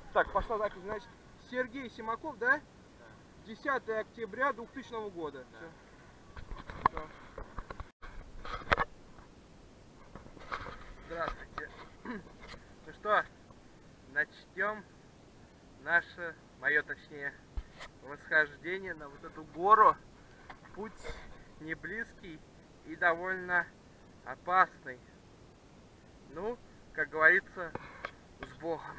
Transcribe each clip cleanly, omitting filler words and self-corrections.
Так, пошла запись. Значит, Сергей Симаков, да? 10 октября 2000 года. Да. Все. Здравствуйте. Ну что, начнем мое точнее, восхождение на вот эту гору. Путь не близкий и довольно опасный. Ну, как говорится, с Богом.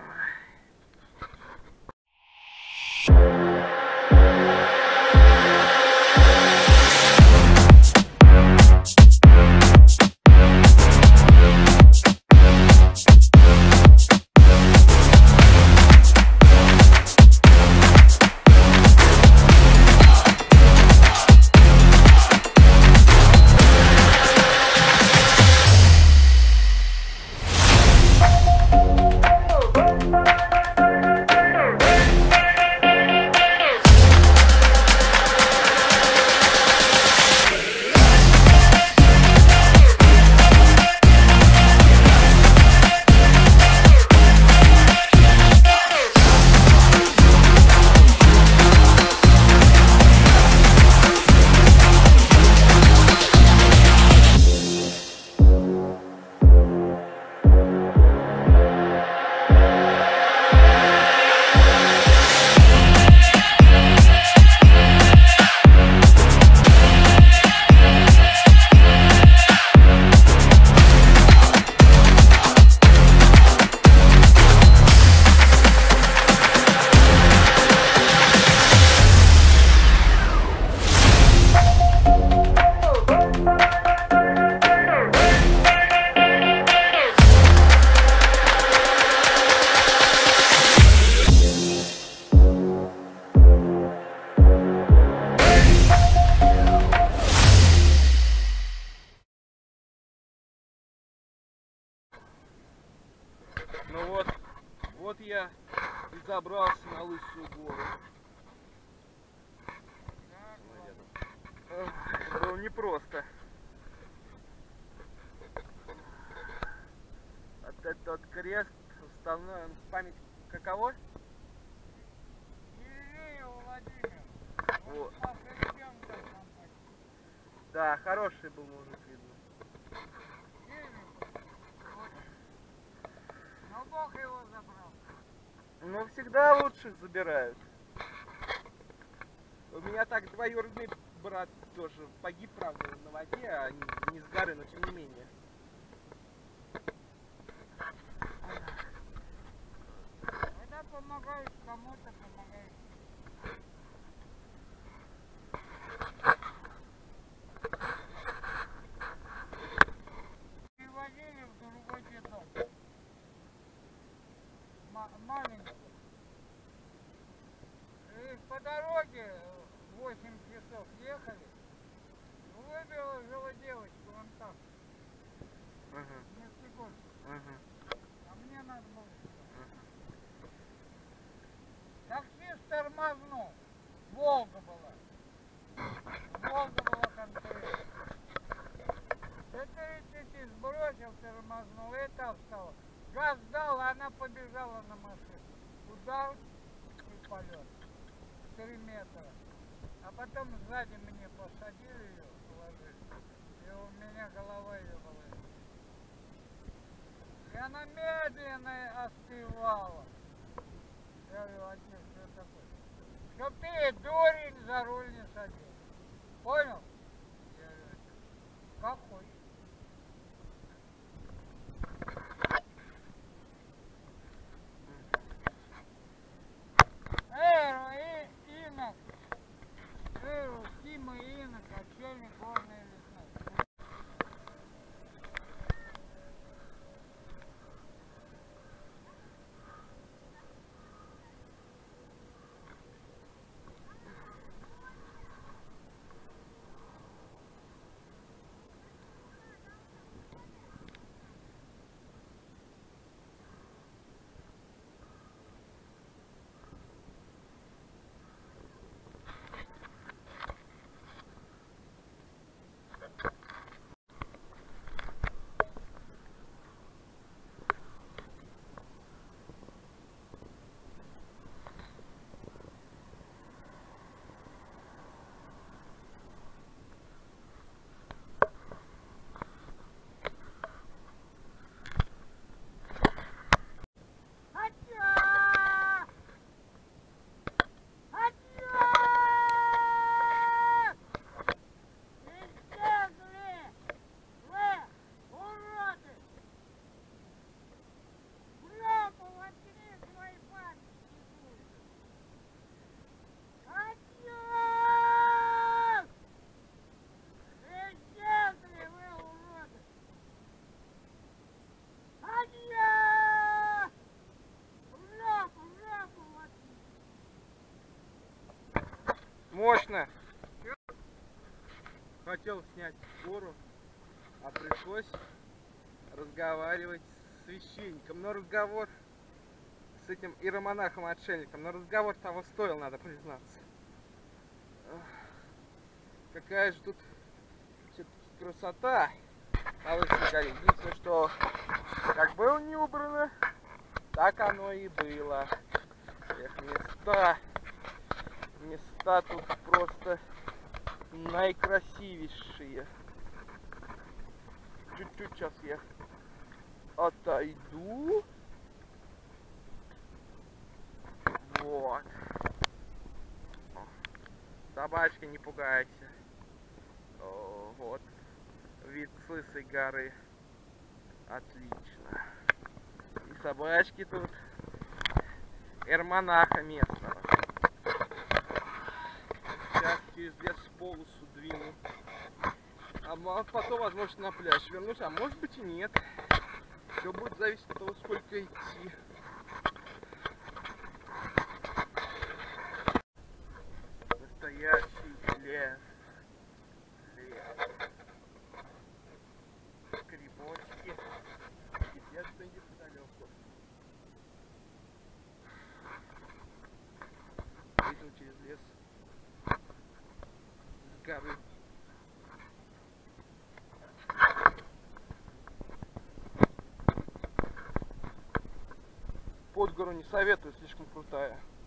Ну вот я и забрался на Лысую гору. Это было непросто. Вот этот вот крест установлен в память каково? Вот. Да, хороший был мужик, видно. Но Бог его забрал. Ну, всегда лучших забирают. У меня так двоюродный брат тоже погиб, правда, на воде, а не с горы, но тем не менее. Когда помогаешь кому-то, помогаешь. Привозили в другой детдом. Маленький. И по дороге 8 часов ехали. Выбежала девочка вон там. В Нефтегорске. А мне надо было сюда. Таксист тормознул. Волга была. Волга была конкретно. Это сбросил, тормознул, и та встала. Газ дал, а она побежала на машину. Удар и полет. 3 метра. А потом сзади мне посадили ее, положили. И у меня голова ее была. И она медленно остывала. Я говорю, отец, что такое? Чтоб ты, дурень, за руль не садил. Понял? Я говорю, отец, как хочешь. Инок. Тима и Инок, очельник горной лесной. Мощно. Хотел снять гору, а пришлось разговаривать с священником. Но разговор с этим иеромонахом-отшельником, но разговор того стоил, надо признаться. Какая же тут все-таки красота на Лысой горе. Единственное, что как было не убрано, так оно и было. Эх, места тут просто наикрасивейшие. Чуть-чуть сейчас я отойду. Вот. Собачка, не пугайся. О, вот. Вид с Лысой горы. Отлично. И собачки тут. Иеромонаха местного. Сейчас через лесополосу двину. А потом, возможно, на пляж вернусь. А может быть и нет. Все будет зависеть от того, сколько идти. Настоящий лес. Грибочки. Сидят где неподалеку. Иду через лес. С горы. Под гору не советую, слишком крутая.